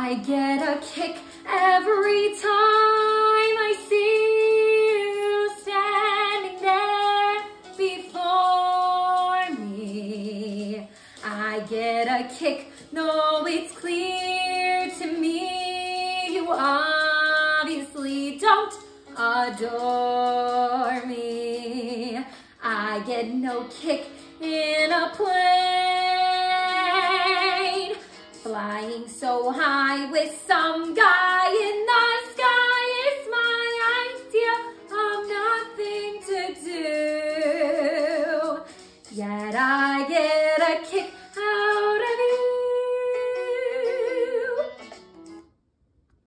I get a kick every time I see you standing there before me. I get a kick, no, it's clear to me. You obviously don't adore me. I get no kick in a plane, flying so high with some guy